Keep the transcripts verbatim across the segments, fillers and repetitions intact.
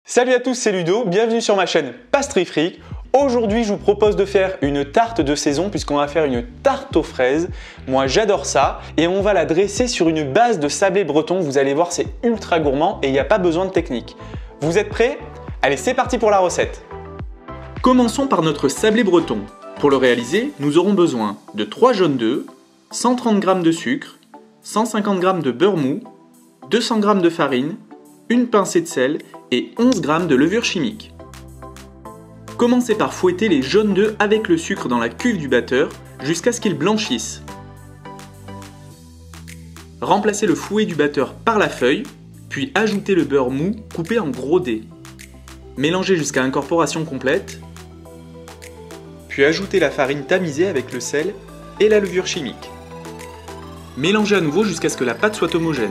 Salut à tous, c'est Ludo, bienvenue sur ma chaîne Pastry Fric. Aujourd'hui, je vous propose de faire une tarte de saison puisqu'on va faire une tarte aux fraises. Moi, j'adore ça et on va la dresser sur une base de sablé breton. Vous allez voir, c'est ultra gourmand et il n'y a pas besoin de technique. Vous êtes prêts? Allez, c'est parti pour la recette. Commençons par notre sablé breton. Pour le réaliser, nous aurons besoin de trois jaunes d'œufs, cent trente grammes de sucre, cent cinquante grammes de beurre mou, deux cents grammes de farine, une pincée de sel et onze grammes de levure chimique. Commencez par fouetter les jaunes d'œufs avec le sucre dans la cuve du batteur jusqu'à ce qu'ils blanchissent. Remplacez le fouet du batteur par la feuille, puis ajoutez le beurre mou coupé en gros dés. Mélangez jusqu'à incorporation complète, puis ajoutez la farine tamisée avec le sel et la levure chimique. Mélangez à nouveau jusqu'à ce que la pâte soit homogène.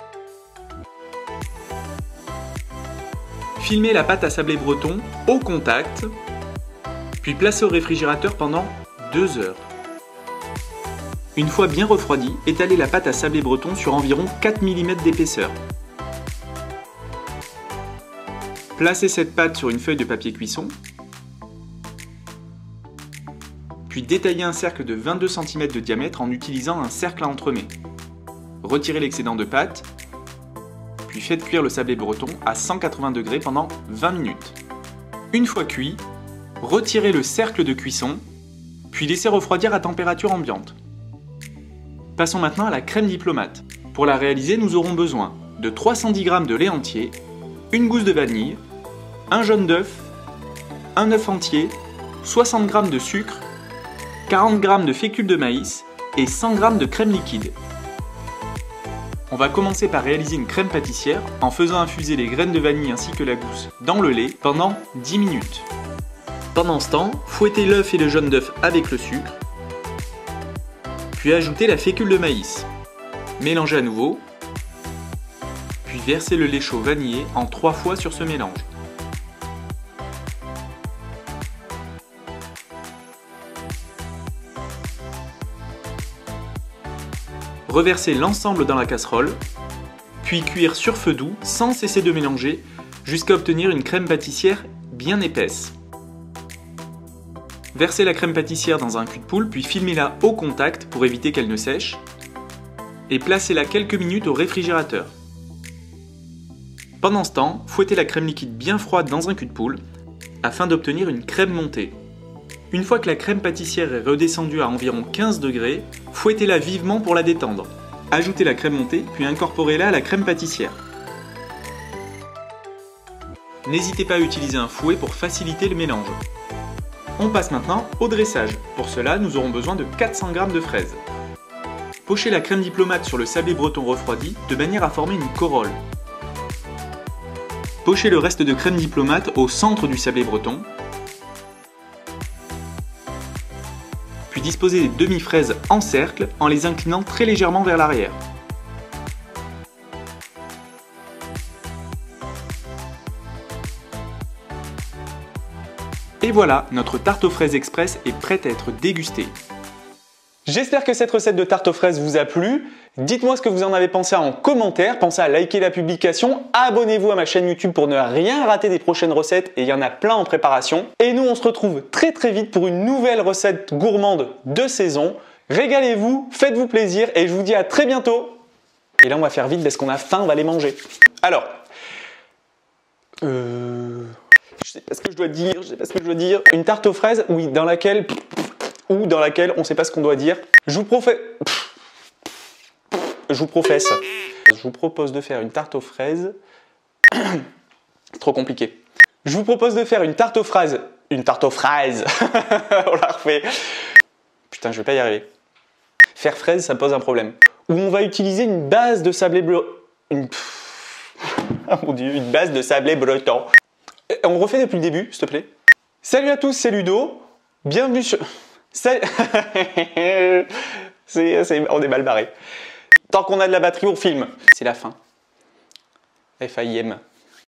Filmez la pâte à sablé breton au contact, puis placez au réfrigérateur pendant deux heures. Une fois bien refroidie, étalez la pâte à sablé breton sur environ quatre millimètres d'épaisseur. Placez cette pâte sur une feuille de papier cuisson, puis détaillez un cercle de vingt-deux centimètres de diamètre en utilisant un cercle à entremets. Retirez l'excédent de pâte, puis faites cuire le sablé breton à cent quatre-vingts degrés pendant vingt minutes. Une fois cuit, retirez le cercle de cuisson, puis laissez refroidir à température ambiante. Passons maintenant à la crème diplomate. Pour la réaliser, nous aurons besoin de trois cent dix grammes de lait entier, une gousse de vanille, un jaune d'œuf, un œuf entier, soixante grammes de sucre, quarante grammes de fécule de maïs et cent grammes de crème liquide. On va commencer par réaliser une crème pâtissière en faisant infuser les graines de vanille ainsi que la gousse dans le lait pendant dix minutes. Pendant ce temps, fouettez l'œuf et le jaune d'œuf avec le sucre, puis ajoutez la fécule de maïs. Mélangez à nouveau, puis versez le lait chaud vanillé en trois fois sur ce mélange. Reversez l'ensemble dans la casserole, puis cuire sur feu doux sans cesser de mélanger jusqu'à obtenir une crème pâtissière bien épaisse. Versez la crème pâtissière dans un cul de poule, puis filmez-la au contact pour éviter qu'elle ne sèche, et placez-la quelques minutes au réfrigérateur. Pendant ce temps, fouettez la crème liquide bien froide dans un cul de poule afin d'obtenir une crème montée. Une fois que la crème pâtissière est redescendue à environ quinze degrés, fouettez-la vivement pour la détendre. Ajoutez la crème montée, puis incorporez-la à la crème pâtissière. N'hésitez pas à utiliser un fouet pour faciliter le mélange. On passe maintenant au dressage. Pour cela, nous aurons besoin de quatre cents grammes de fraises. Pochez la crème diplomate sur le sablé breton refroidi de manière à former une corolle. Pochez le reste de crème diplomate au centre du sablé breton. Puis disposez les demi-fraises en cercle en les inclinant très légèrement vers l'arrière. Et voilà, notre tarte aux fraises express est prête à être dégustée. J'espère que cette recette de tarte aux fraises vous a plu. Dites-moi ce que vous en avez pensé en commentaire. Pensez à liker la publication. Abonnez-vous à ma chaîne YouTube pour ne rien rater des prochaines recettes. Et il y en a plein en préparation. Et nous, on se retrouve très très vite pour une nouvelle recette gourmande de saison. Régalez-vous, faites-vous plaisir et je vous dis à très bientôt. Et là, on va faire vite parce qu'on a faim, on va les manger. Alors, euh... je sais pas ce que je dois dire, je sais pas ce que je dois dire. Une tarte aux fraises, oui, dans laquelle... ou dans laquelle on ne sait pas ce qu'on doit dire. Je vous professe... Je vous professe. Je vous propose de faire une tarte aux fraises... Trop compliqué. Je vous propose de faire une tarte aux fraises... Une tarte aux fraises. On la refait. Putain, je vais pas y arriver. Faire fraise, ça pose un problème. Où on va utiliser une base de sablé bleu... Une... Oh mon Dieu, une base de sablé breton. On refait depuis le début, s'il te plaît. Salut à tous, c'est Ludo. Bienvenue sur... C'est... c'est, on est mal barré. Tant qu'on a de la batterie, on filme. C'est la fin. F A I M.